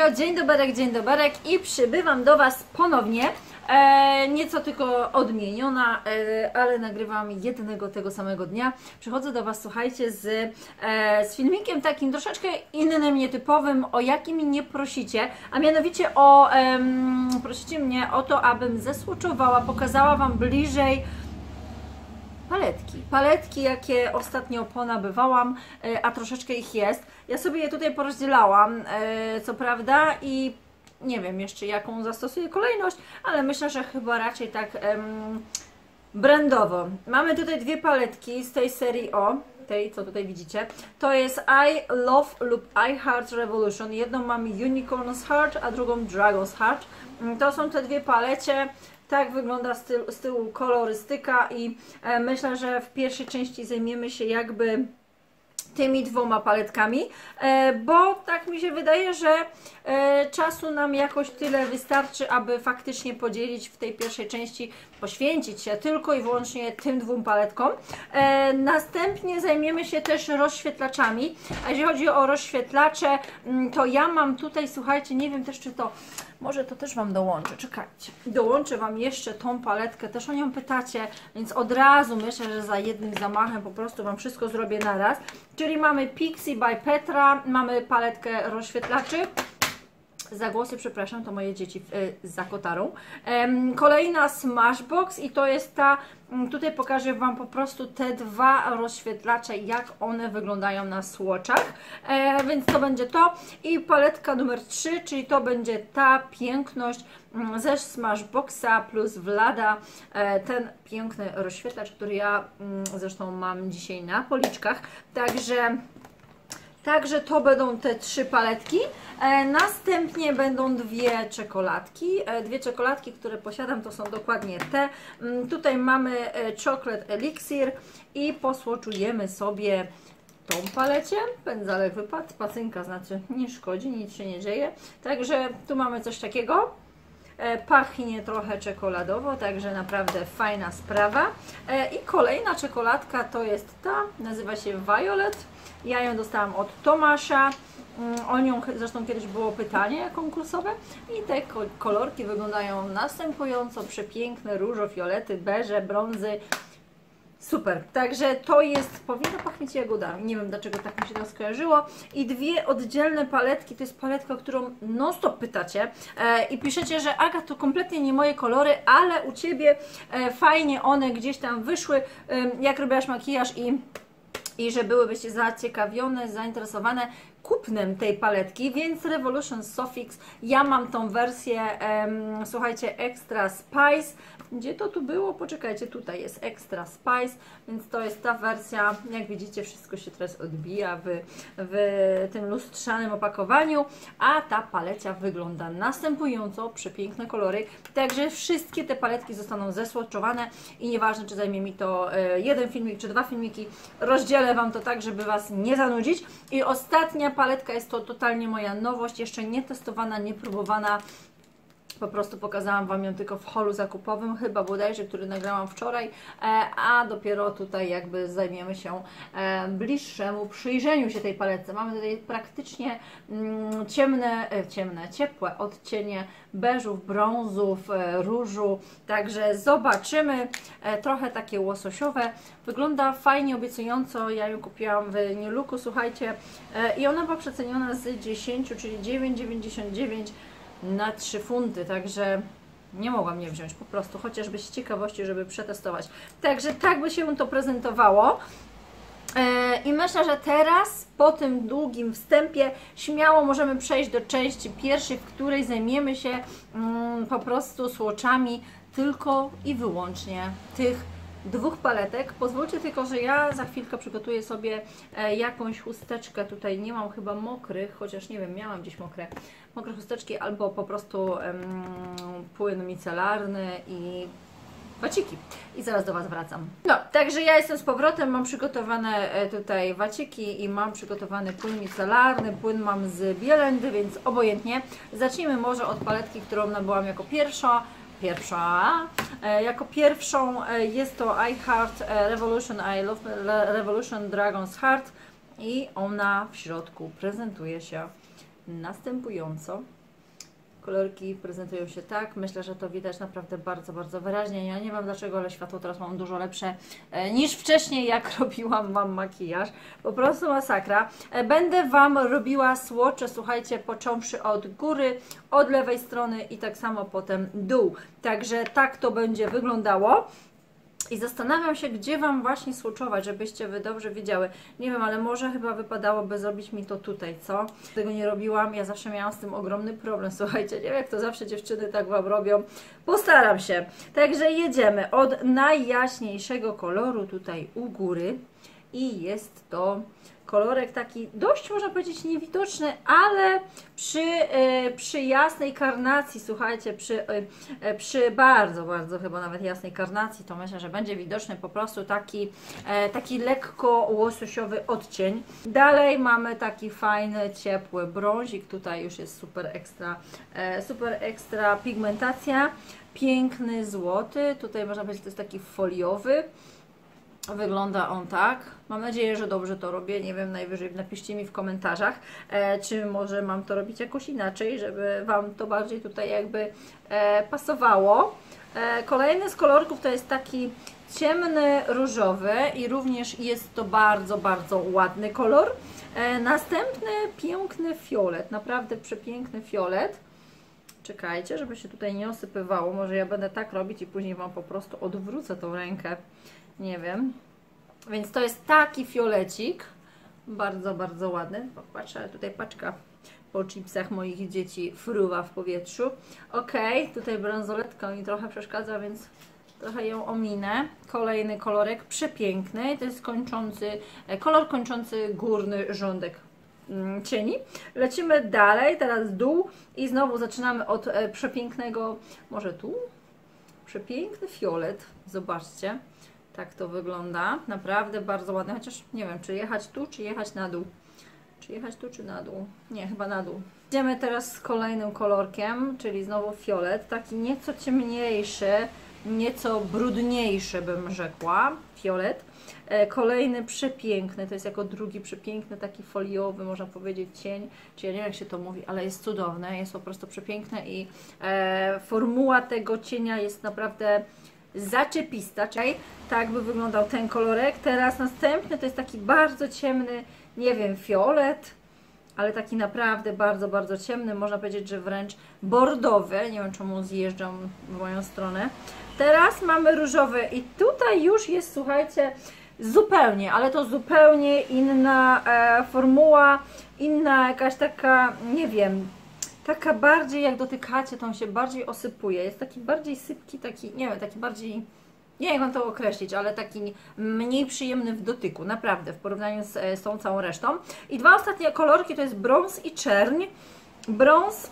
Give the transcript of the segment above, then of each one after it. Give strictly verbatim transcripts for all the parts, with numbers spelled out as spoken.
dzień doberek, dzień doberek i przybywam do Was ponownie, e, nieco tylko odmieniona, e, ale nagrywam jednego tego samego dnia. Przychodzę do Was, słuchajcie, z, e, z filmikiem takim troszeczkę innym, nietypowym, o jakim nie prosicie, a mianowicie o, e, prosicie mnie o to, abym zesłuczowała, pokazała Wam bliżej paletki. Paletki, jakie ostatnio ponabywałam, a troszeczkę ich jest. Ja sobie je tutaj porozdzielałam, co prawda, i nie wiem jeszcze jaką zastosuję kolejność, ale myślę, że chyba raczej tak um, brandowo. Mamy tutaj dwie paletki z tej serii O, tej co tutaj widzicie. To jest I Love lub I Heart Revolution. Jedną mamy Unicorn's Heart, a drugą Dragon's Heart. To są te dwie palecie. Tak wygląda z tyłu, z tyłu kolorystyka i e, myślę, że w pierwszej części zajmiemy się jakby tymi dwoma paletkami, e, bo tak mi się wydaje, że e, czasu nam jakoś tyle wystarczy, aby faktycznie podzielić w tej pierwszej części, poświęcić się tylko i wyłącznie tym dwóm paletkom. E, następnie zajmiemy się też rozświetlaczami, a jeżeli chodzi o rozświetlacze, to ja mam tutaj, słuchajcie, nie wiem też czy to, może to też Wam dołączę, czekajcie, dołączę Wam jeszcze tą paletkę, też o nią pytacie, więc od razu myślę, że za jednym zamachem po prostu Wam wszystko zrobię naraz. Czyli mamy Pixi by Petra, mamy paletkę rozświetlaczy. Za głosy przepraszam, to moje dzieci y, za kotarą. Ym, kolejna Smashbox i to jest ta, y, tutaj pokażę Wam po prostu te dwa rozświetlacze, jak one wyglądają na swatchach, e, więc to będzie to. I paletka numer trzy, czyli to będzie ta piękność y, ze Smashboxa plus Vlada, e, ten piękny rozświetlacz, który ja y, zresztą mam dzisiaj na policzkach, także Także to będą te trzy paletki. E, następnie będą dwie czekoladki. E, dwie czekoladki, które posiadam, to są dokładnie te. Mm, tutaj mamy e, Chocolate Elixir i posłoczujemy sobie tą palecie. Pędzelek wypadł, pacynka znaczy nie szkodzi, nic się nie dzieje. Także tu mamy coś takiego. E, pachnie trochę czekoladowo, także naprawdę fajna sprawa. E, I kolejna czekoladka to jest ta, nazywa się Violet. Ja ją dostałam od Tomasza, o nią zresztą kiedyś było pytanie konkursowe i te kolorki wyglądają następująco, przepiękne, różo-fiolety, beże, brązy, super, także to jest, powinno pachnieć jagodami, nie wiem dlaczego tak mi się to skojarzyło. I dwie oddzielne paletki, to jest paletka, którą non stop pytacie e, i piszecie, że Aga, to kompletnie nie moje kolory, ale u Ciebie e, fajnie one gdzieś tam wyszły, e, jak robiłaś makijaż i i że byłybyście zaciekawione, zainteresowane kupnem tej paletki, więc Revolution Sofix, ja mam tą wersję, um, słuchajcie, Extra Spice, gdzie to tu było? Poczekajcie, tutaj jest Extra Spice, więc to jest ta wersja, jak widzicie, wszystko się teraz odbija w, w tym lustrzanym opakowaniu, a ta palecia wygląda następująco, przepiękne kolory, także wszystkie te paletki zostaną zesłoczowane i nieważne, czy zajmie mi to jeden filmik, czy dwa filmiki, rozdzielę Wam to tak, żeby Was nie zanudzić. I ostatnia paletka jest to totalnie moja nowość, jeszcze nie testowana, nie próbowana. Po prostu pokazałam Wam ją tylko w holu zakupowym, chyba bodajże, który nagrałam wczoraj, a dopiero tutaj jakby zajmiemy się bliższemu przyjrzeniu się tej paletce. Mamy tutaj praktycznie ciemne, ciemne, ciepłe odcienie beżów, brązów, różu, także zobaczymy, trochę takie łososiowe. Wygląda fajnie, obiecująco, ja ją kupiłam w New Looku, słuchajcie, i ona była przeceniona z dziesięć, czyli dziewięć dziewięćdziesiąt dziewięć na trzy funty, także nie mogłam nie wziąć po prostu, chociażby z ciekawości, żeby przetestować. Także tak by się to prezentowało. I myślę, że teraz po tym długim wstępie śmiało możemy przejść do części pierwszej, w której zajmiemy się mm, po prostu swatchami tylko i wyłącznie tych dwóch paletek. Pozwólcie tylko, że ja za chwilkę przygotuję sobie e, jakąś chusteczkę. Tutaj nie mam chyba mokrych, chociaż nie wiem, miałam gdzieś mokre, mokre chusteczki albo po prostu em, płyn micelarny i waciki. I zaraz do Was wracam. No, także ja jestem z powrotem, mam przygotowane e, tutaj waciki i mam przygotowany płyn micelarny, płyn mam z Bielendy, więc obojętnie. Zacznijmy może od paletki, którą nabyłam jako pierwsza. Pierwsza. E, jako pierwszą e, jest to I Heart e, Revolution, I Love Revolution Dragon's Heart i ona w środku prezentuje się następująco. kolorki prezentują się tak. Myślę, że to widać naprawdę bardzo, bardzo wyraźnie. Ja nie wiem dlaczego, ale światło teraz mam dużo lepsze e, niż wcześniej, jak robiłam Wam makijaż. Po prostu masakra. E, będę Wam robiła swatche, słuchajcie, począwszy od góry, od lewej strony i tak samo potem dół. Także tak to będzie wyglądało. I zastanawiam się, gdzie Wam właśnie swatchować, żebyście Wy dobrze wiedziały. Nie wiem, ale może chyba wypadałoby zrobić mi to tutaj, co? Tego nie robiłam, ja zawsze miałam z tym ogromny problem, słuchajcie, nie wiem jak to zawsze dziewczyny tak Wam robią. Postaram się. Także jedziemy od najjaśniejszego koloru tutaj u góry i jest to kolorek taki dość, można powiedzieć, niewidoczny, ale przy, e, przy jasnej karnacji, słuchajcie, przy, e, przy bardzo, bardzo chyba nawet jasnej karnacji, to myślę, że będzie widoczny po prostu taki, e, taki lekko łososiowy odcień. Dalej mamy taki fajny, ciepły brązik, tutaj już jest super ekstra, e, super ekstra pigmentacja, piękny złoty, tutaj można powiedzieć, to jest taki foliowy. Wygląda on tak. Mam nadzieję, że dobrze to robię. Nie wiem, najwyżej napiszcie mi w komentarzach, e, czy może mam to robić jakoś inaczej, żeby Wam to bardziej tutaj jakby e, pasowało. E, kolejny z kolorków to jest taki ciemny różowy i również jest to bardzo, bardzo ładny kolor. E, następny piękny fiolet, naprawdę przepiękny fiolet. Czekajcie, żeby się tutaj nie osypywało. Może ja będę tak robić i później Wam po prostu odwrócę tą rękę. Nie wiem. Więc to jest taki fiolecik. Bardzo, bardzo ładny. Patrzę, ale tutaj paczka po chipsach moich dzieci fruwa w powietrzu. Ok, tutaj bransoletka mi trochę przeszkadza, więc trochę ją ominę. Kolejny kolorek przepiękny. To jest kończący, kolor kończący górny rządek cieni. Lecimy dalej, teraz dół i znowu zaczynamy od przepięknego, może tu? Przepiękny fiolet. Zobaczcie. Tak to wygląda. Naprawdę bardzo ładne, chociaż nie wiem, czy jechać tu, czy jechać na dół. Czy jechać tu, czy na dół? Nie, chyba na dół. Idziemy teraz z kolejnym kolorkiem, czyli znowu fiolet. Taki nieco ciemniejszy, nieco brudniejszy bym rzekła. Fiolet. Kolejny przepiękny, to jest jako drugi przepiękny, taki foliowy, można powiedzieć, cień. Czy ja nie wiem jak się to mówi, ale jest cudowny. Jest po prostu przepiękny i e, formuła tego cienia jest naprawdę zaczepista, czyli tak by wyglądał ten kolorek. Teraz następny to jest taki bardzo ciemny, nie wiem, fiolet, ale taki naprawdę bardzo, bardzo ciemny, można powiedzieć, że wręcz bordowy. Nie wiem czemu zjeżdżam w moją stronę. Teraz mamy różowy i tutaj już jest, słuchajcie, zupełnie, ale to zupełnie inna e, formuła, inna jakaś taka, nie wiem, taka bardziej, jak dotykacie, to on się bardziej osypuje. Jest taki bardziej sypki, taki, nie wiem, taki bardziej, nie wiem jak mam to określić, ale taki mniej przyjemny w dotyku, naprawdę, w porównaniu z, z tą całą resztą. I dwa ostatnie kolorki to jest brąz i czerń. Brąz,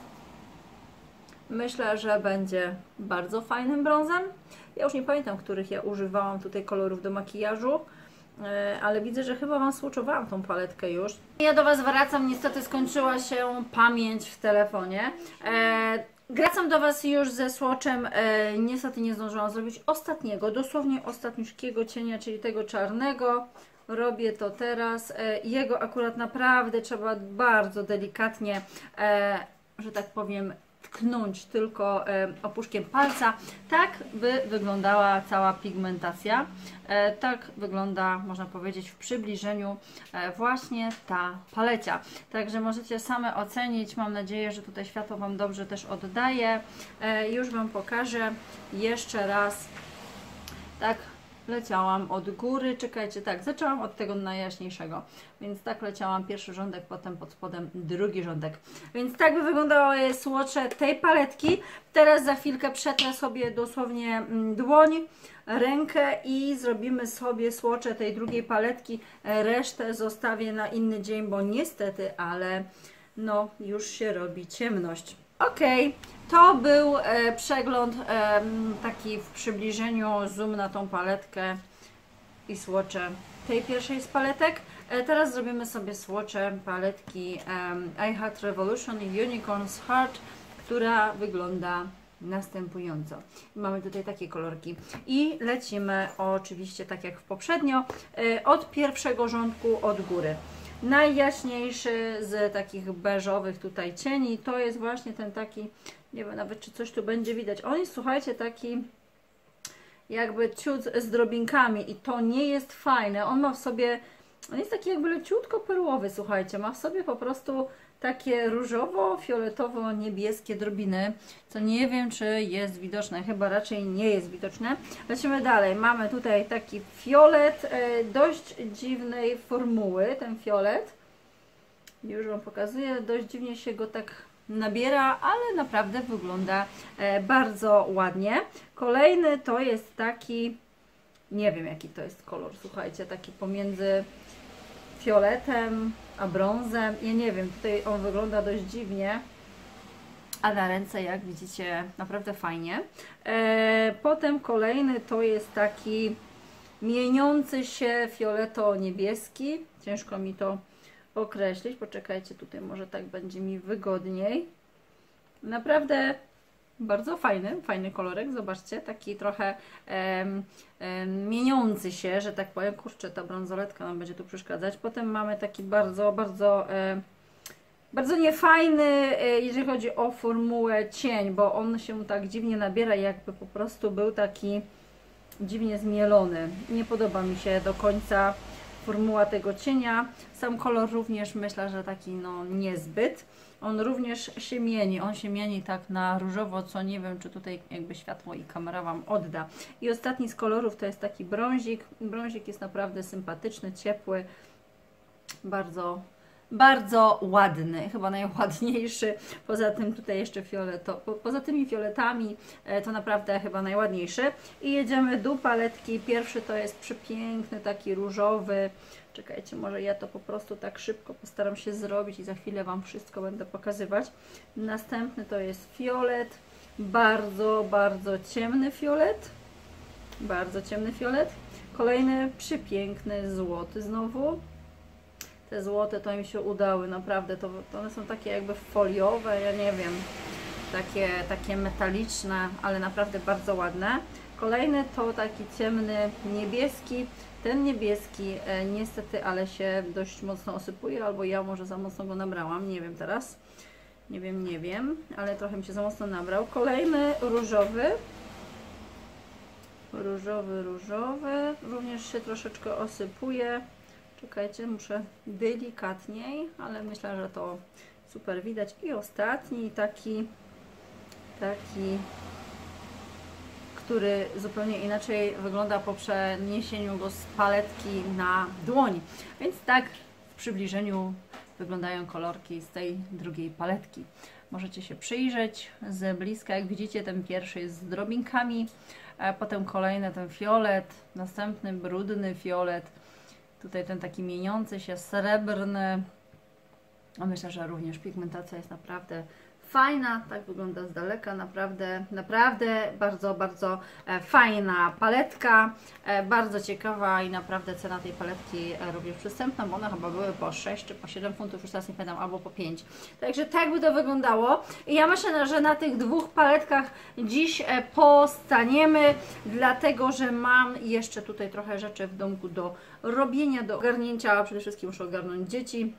myślę, że będzie bardzo fajnym brązem. Ja już nie pamiętam, których ja używałam tutaj kolorów do makijażu, ale widzę, że chyba Wam swatchowałam tą paletkę już. Ja do Was wracam, niestety skończyła się pamięć w telefonie. E, wracam do Was już ze swatchem, e, niestety nie zdążyłam zrobić ostatniego, dosłownie ostatniuszkiego cienia, czyli tego czarnego. Robię to teraz. E, jego akurat naprawdę trzeba bardzo delikatnie, e, że tak powiem, tknąć tylko e, opuszkiem palca. Tak by wyglądała cała pigmentacja. E, tak wygląda, można powiedzieć, w przybliżeniu e, właśnie ta palecia. Także możecie same ocenić. Mam nadzieję, że tutaj światło Wam dobrze też oddaje. E, już Wam pokażę jeszcze raz. Tak leciałam od góry, czekajcie, tak, zaczęłam od tego najjaśniejszego, więc tak leciałam pierwszy rządek, potem pod spodem drugi rządek, więc tak by wyglądały swatche tej paletki. Teraz za chwilkę przetrę sobie dosłownie dłoń, rękę i zrobimy sobie swatche tej drugiej paletki, resztę zostawię na inny dzień, bo niestety, ale no już się robi ciemność. Ok, to był e, przegląd e, taki w przybliżeniu, zoom na tą paletkę i swatche tej pierwszej z paletek. E, teraz zrobimy sobie swatche paletki e, I Heart Revolution Unicorn's Heart, która wygląda następująco. Mamy tutaj takie kolorki i lecimy oczywiście tak jak w poprzednio, e, od pierwszego rządku od góry. najjaśniejszy z takich beżowych tutaj cieni. To jest właśnie ten taki, nie wiem nawet czy coś tu będzie widać. On jest, słuchajcie, taki jakby ciut z drobinkami i to nie jest fajne. On ma w sobie, on jest taki jakby leciutko perłowy, słuchajcie. Ma w sobie po prostu takie różowo-fioletowo-niebieskie drobiny, co nie wiem, czy jest widoczne, chyba raczej nie jest widoczne. Lecimy dalej. Mamy tutaj taki fiolet e, dość dziwnej formuły, ten fiolet. Już Wam pokazuję, dość dziwnie się go tak nabiera, ale naprawdę wygląda e, bardzo ładnie. Kolejny to jest taki, nie wiem jaki to jest kolor, słuchajcie, taki pomiędzy fioletem a brązem. Ja nie wiem, tutaj on wygląda dość dziwnie, a na ręce, jak widzicie, naprawdę fajnie. E, potem kolejny to jest taki mieniący się fioleto-niebieski. Ciężko mi to określić. Poczekajcie, tutaj może tak będzie mi wygodniej. Naprawdę bardzo fajny, fajny kolorek, zobaczcie, taki trochę em, em, mieniący się, że tak powiem. Kurczę, ta brązoletka nam będzie tu przeszkadzać. Potem mamy taki bardzo, bardzo em, bardzo niefajny, e, jeżeli chodzi o formułę cień, bo on się tak dziwnie nabiera, jakby po prostu był taki dziwnie zmielony. Nie podoba mi się do końca formuła tego cienia. Sam kolor również myślę, że taki no niezbyt. On również się mieni, on się mieni tak na różowo, co nie wiem, czy tutaj jakby światło i kamera Wam odda. I ostatni z kolorów to jest taki brązik. Brązik jest naprawdę sympatyczny, ciepły, bardzo, bardzo ładny, chyba najładniejszy. Poza tym tutaj jeszcze fioleto, po, poza tymi fioletami to naprawdę chyba najładniejszy. I jedziemy do paletki. Pierwszy to jest przepiękny, taki różowy. Czekajcie, może ja to po prostu tak szybko postaram się zrobić i za chwilę Wam wszystko będę pokazywać. Następny to jest fiolet, bardzo, bardzo ciemny fiolet, bardzo ciemny fiolet. Kolejny przepiękny złoty znowu. Te złote to im się udały, naprawdę, to, to one są takie jakby foliowe, ja nie wiem, takie, takie metaliczne, ale naprawdę bardzo ładne. Kolejny to taki ciemny niebieski. Ten niebieski e, niestety, ale się dość mocno osypuje, albo ja może za mocno go nabrałam, nie wiem teraz. Nie wiem, nie wiem, ale trochę mi się za mocno nabrał. Kolejny różowy. Różowy, różowy. Również się troszeczkę osypuje. Czekajcie, muszę delikatniej, ale myślę, że to super widać. I ostatni taki, taki, który zupełnie inaczej wygląda po przeniesieniu go z paletki na dłoń. Więc tak w przybliżeniu wyglądają kolorki z tej drugiej paletki. Możecie się przyjrzeć z bliska. Jak widzicie, ten pierwszy jest z drobinkami, a potem kolejny ten fiolet, następny brudny fiolet, tutaj ten taki mieniący się srebrny. A myślę, że również pigmentacja jest naprawdę fajna, tak wygląda z daleka, naprawdę, naprawdę bardzo, bardzo e, fajna paletka, e, bardzo ciekawa i naprawdę cena tej paletki e, również przystępna, bo one chyba były po sześć czy po siedem funtów, już teraz nie pamiętam, albo po pięć. Także tak by to wyglądało. I ja myślę, że na tych dwóch paletkach dziś e, postaniemy, dlatego, że mam jeszcze tutaj trochę rzeczy w domku do robienia, do ogarnięcia, przede wszystkim muszę ogarnąć dzieci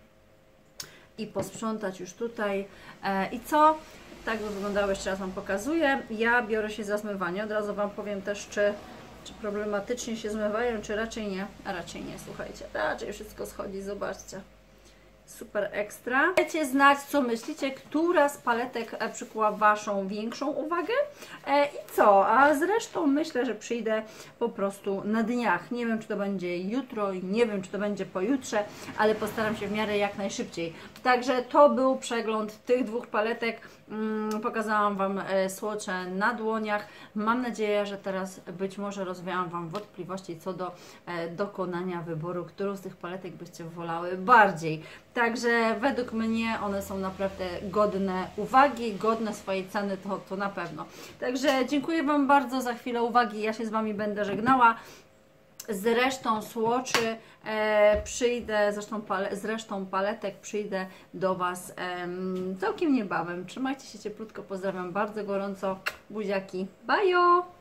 i posprzątać już tutaj. E, I co? Tak by wyglądało, jeszcze raz Wam pokazuję. Ja biorę się za zmywanie. Od razu Wam powiem też, czy, czy problematycznie się zmywają, czy raczej nie. A raczej nie, słuchajcie. Raczej wszystko schodzi, zobaczcie. Super ekstra. Dajcie znać, co myślicie, która z paletek przykuła Waszą większą uwagę. E, I co? A zresztą myślę, że przyjdę po prostu na dniach. Nie wiem, czy to będzie jutro, nie wiem, czy to będzie pojutrze, ale postaram się w miarę jak najszybciej. Także to był przegląd tych dwóch paletek. Mm, pokazałam Wam e, słocze na dłoniach. Mam nadzieję, że teraz być może rozwiałam Wam wątpliwości co do e, dokonania wyboru, którą z tych paletek byście wolały bardziej. Także według mnie one są naprawdę godne uwagi, godne swojej ceny, to, to na pewno. Także dziękuję Wam bardzo za chwilę uwagi. Ja się z Wami będę żegnała. Z resztą słoczy e, przyjdę, zresztą, pale, z resztą paletek przyjdę do Was e, całkiem niebawem. Trzymajcie się cieplutko, pozdrawiam bardzo gorąco. Buziaki, bajo!